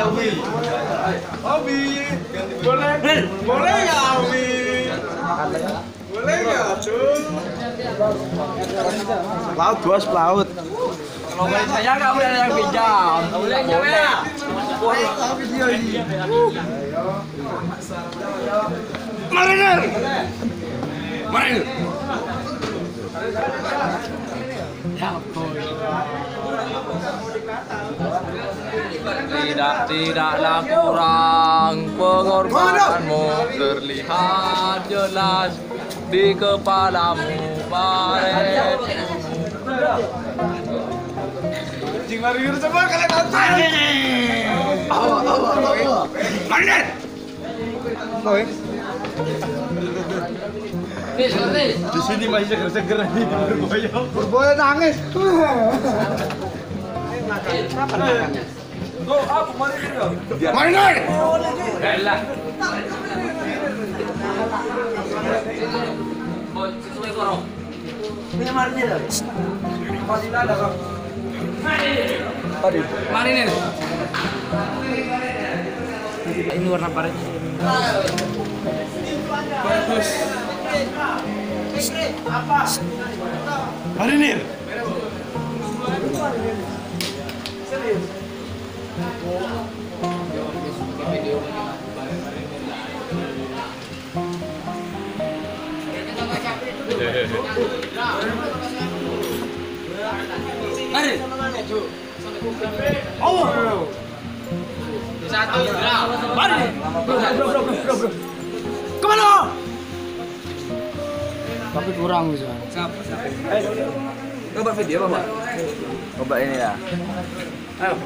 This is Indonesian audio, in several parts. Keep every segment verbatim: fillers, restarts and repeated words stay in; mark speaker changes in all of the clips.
Speaker 1: Obi. Obi. Boleh. Boleh nggak Obi? Boleh nggak, Cuk?
Speaker 2: Laut bos, laut.
Speaker 1: Kalau boleh saya nggak boleh yang pinjam. Boleh boleh. Wah, video ini.
Speaker 2: Marinir. Marinir.
Speaker 1: Tidak, tidaklah kurang pengorbananmu terlihat jelas di kepalamu, Baret. Jing Marinir semua kalian nonton.
Speaker 2: Awa, awa, awa. Marinir. Boy. Di sini masih seger-seger nih berboyo. Berboyo nangis.
Speaker 1: Go, aku Marinir.
Speaker 2: Marinir.
Speaker 1: Elah. Sesuai korong. Ini Marinir. Pasti ada kok.
Speaker 2: Tadi.
Speaker 1: Marinir. Ini warna baretnya. Bagus.
Speaker 2: Marinir.
Speaker 1: Mari. Oh. Satu, mari. Bro, bro, bro, bro, bro. Kemana?
Speaker 2: Tapi kurang bisa.
Speaker 1: Siapa? Siapa? Coba video apa, Pak?
Speaker 2: Coba ini ya.
Speaker 1: Ayo.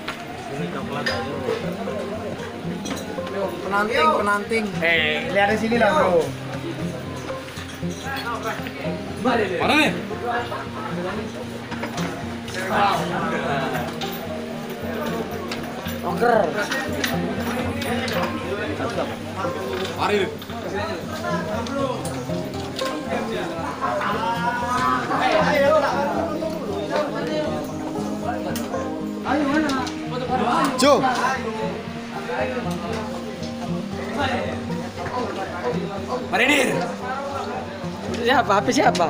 Speaker 2: Penanting, penanting.
Speaker 1: Eh,
Speaker 2: Lihat di sini lah, Bro.
Speaker 1: mana nih?
Speaker 2: Oker.
Speaker 1: Mari.
Speaker 2: Jo.
Speaker 1: Marinir.
Speaker 2: Siapa? H P siapa?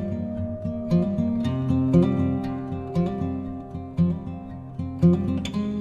Speaker 3: Thank you.